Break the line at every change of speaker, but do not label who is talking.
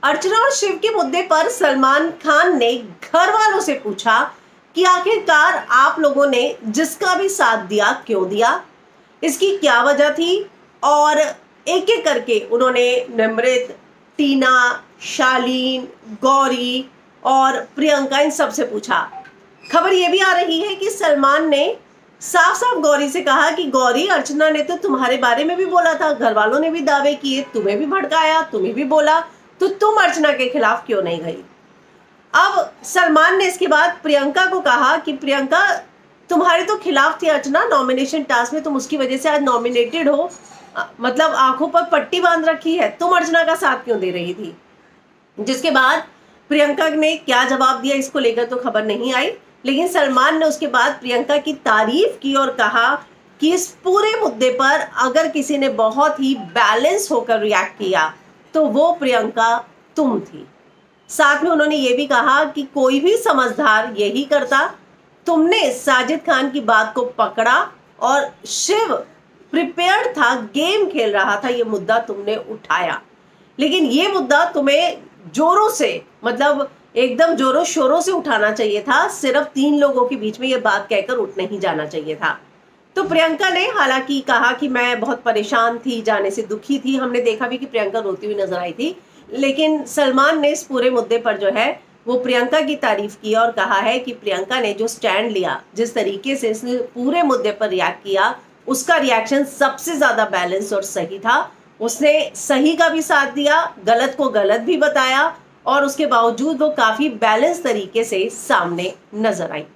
अर्चना और शिव के मुद्दे पर सलमान खान ने घर वालों से पूछा कि आखिरकार आप लोगों ने जिसका भी साथ दिया क्यों दिया, इसकी क्या वजह थी। और एक एक करके उन्होंने निमृत, टीना, शालीन, गौरी और प्रियंका इन सबसे पूछा। खबर ये भी आ रही है कि सलमान ने साफ साफ गौरी से कहा कि गौरी, अर्चना ने तो तुम्हारे बारे में भी बोला था, घर वालों ने भी दावे किए, तुम्हें भी भड़काया, तुम्हें भी बोला, तो तुम अर्चना के खिलाफ क्यों नहीं गई। अब सलमान ने इसके बाद प्रियंका को कहा कि प्रियंका, तुम्हारे तो खिलाफ थी अर्चना नॉमिनेशन टास्क में, तुम उसकी वजह से आज नॉमिनेटेड हो, मतलब आंखों पर पट्टी बांध रखी है, तुम अर्चना का साथ क्यों दे रही थी। जिसके बाद प्रियंका ने क्या जवाब दिया इसको लेकर तो खबर नहीं आई, लेकिन सलमान ने उसके बाद प्रियंका की तारीफ की और कहा कि इस पूरे मुद्दे पर अगर किसी ने बहुत ही बैलेंस होकर रिएक्ट किया तो वो प्रियंका तुम थी। साथ में उन्होंने ये भी कहा कि कोई भी समझदार यही करता, तुमने साजिद खान की बात को पकड़ा और शिव प्रिपेयर्ड था, गेम खेल रहा था, ये मुद्दा तुमने उठाया, लेकिन ये मुद्दा तुम्हें जोरों से, मतलब एकदम जोरों शोरों से उठाना चाहिए था, सिर्फ 3 लोगों के बीच में ये बात कहकर उठ नहीं जाना चाहिए था। तो प्रियंका ने हालांकि कहा कि मैं बहुत परेशान थी, जाने से दुखी थी, हमने देखा भी कि प्रियंका रोती हुई नजर आई थी, लेकिन सलमान ने इस पूरे मुद्दे पर जो है वो प्रियंका की तारीफ की और कहा है कि प्रियंका ने जो स्टैंड लिया, जिस तरीके से इसने पूरे मुद्दे पर रिएक्ट किया, उसका रिएक्शन सबसे ज्यादा बैलेंस और सही था। उसने सही का भी साथ दिया, गलत को गलत भी बताया और उसके बावजूद वो काफी बैलेंस तरीके से सामने नजर आई।